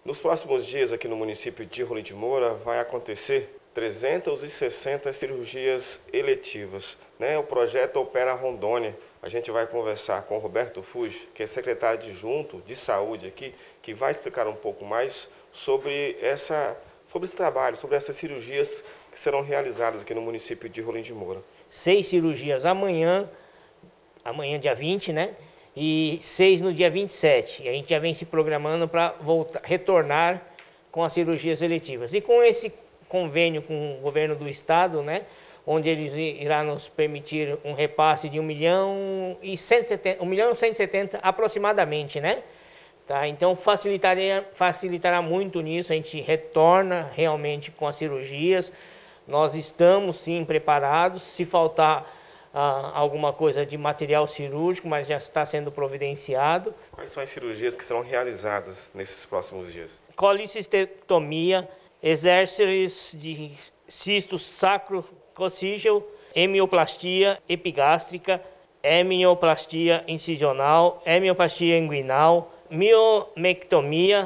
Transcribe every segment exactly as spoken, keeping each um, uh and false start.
Nos próximos dias aqui no município de Rolim de Moura vai acontecer trezentas e sessenta cirurgias eletivas, né? O projeto Opera Rondônia. A gente vai conversar com o Roberto Fuji, que é secretário adjunto de saúde aqui, que vai explicar um pouco mais sobre, essa, sobre esse trabalho, sobre essas cirurgias que serão realizadas aqui no município de Rolim de Moura. Seis cirurgias amanhã, amanhã dia vinte, né? E seis no dia vinte e sete. E a gente já vem se programando para voltar, retornar com as cirurgias eletivas. E com esse convênio com o governo do estado, né? Onde eles irá nos permitir um repasse de um milhão e cento e setenta, um milhão e cento e setenta aproximadamente, né? Tá? Então facilitaria, facilitará muito nisso. A gente retorna realmente com as cirurgias. Nós estamos sim preparados. Se faltar Ah, alguma coisa de material cirúrgico, mas já está sendo providenciado. Quais são as cirurgias que serão realizadas nesses próximos dias? Colicistectomia, exércitos de cisto sacrococígeo, hemioplastia epigástrica, hemioplastia incisional, hemioplastia inguinal, miomectomia,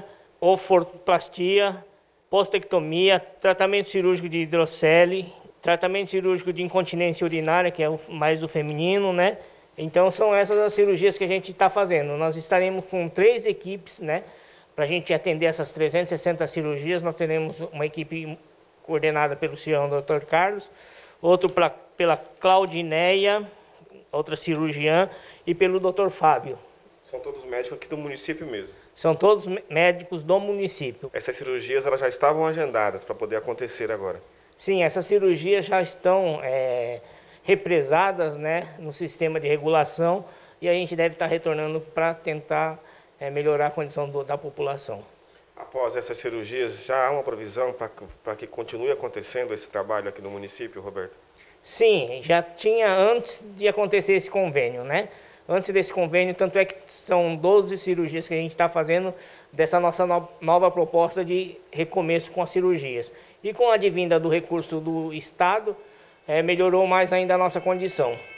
oforplastia, postectomia, tratamento cirúrgico de hidrocele, tratamento cirúrgico de incontinência urinária, que é o mais o feminino, né? Então são essas as cirurgias que a gente está fazendo. Nós estaremos com três equipes, né? Para a gente atender essas trezentas e sessenta cirurgias, nós teremos uma equipe coordenada pelo cirurgião doutor Carlos, outro pra, pela Claudineia, outra cirurgiã, e pelo doutor Fábio. São todos médicos aqui do município mesmo? São todos médicos do município. Essas cirurgias elas já estavam agendadas para poder acontecer agora? Sim, essas cirurgias já estão é, represadas, né, no sistema de regulação, e a gente deve estar retornando para tentar é, melhorar a condição do, da população. Após essas cirurgias, já há uma provisão para que continue acontecendo esse trabalho aqui no município, Roberto? Sim, já tinha antes de acontecer esse convênio, né? Antes desse convênio, tanto é que são doze cirurgias que a gente está fazendo dessa nossa no, nova proposta de recomeço com as cirurgias. E com a advinda do recurso do Estado, é, melhorou mais ainda a nossa condição.